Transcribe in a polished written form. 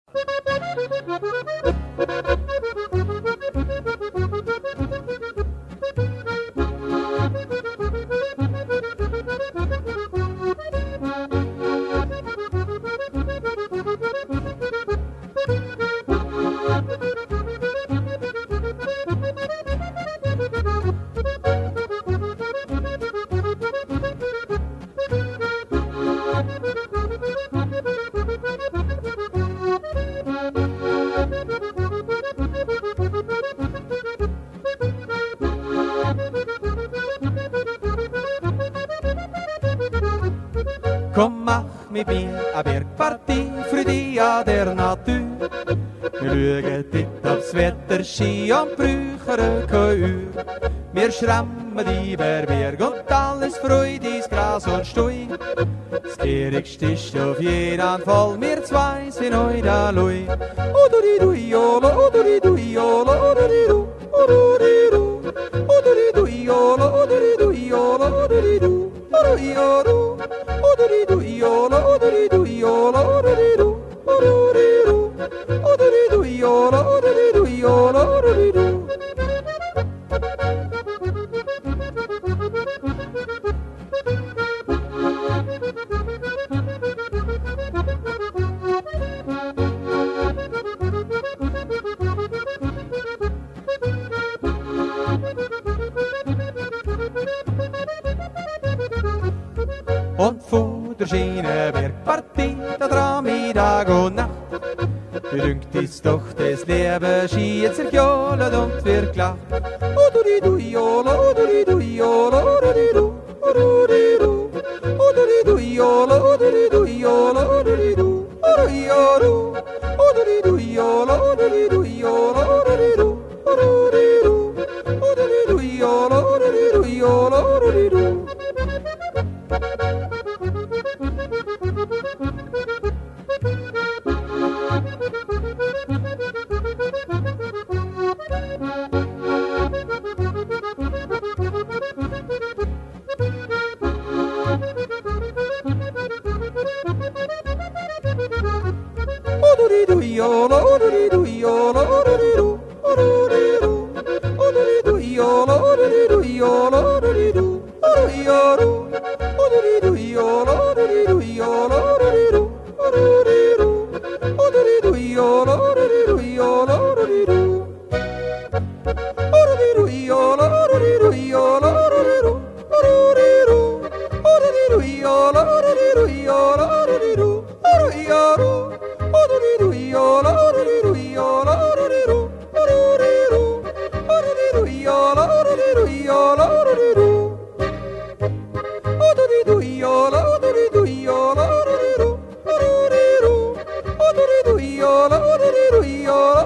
Kom, mach mit mir eine Bergpartie für die an der Natur. Wir schauen dort aufs Wetter, Ski und brauchen keine Uhr. Wir schrammen die Berg und alles Freude ins Gras und Stui. Das Gärigste ist auf jeden Fall, wir zwei sind heute allui. Odori-dui-jolo, odori-dui-jolo, odori-du, odori-du, odori-dui-jolo, odori-dui-jolo, odori-du, odori-du. Odori-dui-jolo, odori-dui-jolo, odori-du, odori-du, odori-dui-jolo, odori-dui-jolo, odori-du. Und vor der Schienenbergpartie, da dran mi Tag und Nacht. Dünkt ist doch das Leben, Ski zerjohlet und wird gelacht. Odori-dui-jolo, odori-dui-jolo, odori-du, odori-du, odori-dui-jolo, odori-dui-jolo, odori-du, odori-du, odori-dui-jolo, odori-dui-jolo, odori-du, odori-du, odori-dui-jolo, odori-dui-jolo, odori-du. Odori-dui-jolo, odori-dui-jolo, odori-du, odori-du, odori-dui-jolo, odori-dui-jolo, odori-du, odori-du, odori-dui-jolo, odori-dui-jolo, odori-du, odori-du, odori-dui-jolo, odori-dui-jolo, odori-du. Odori-dui-jolo, odori-dui-jolo, odori-du, odori-du, odori-dui-jolo, odori-dui-jolo, odori-du, odori-du. Odori-dui-jolo, odori-dui-jolo, odori-du, odori-du, odori-dui-jolo, odori-dui-jolo, odori-du. Odori-dui-jolo, odori-dui-jolo, odori-du, odori-du, odori-dui-jolo, odori-dui-jolo.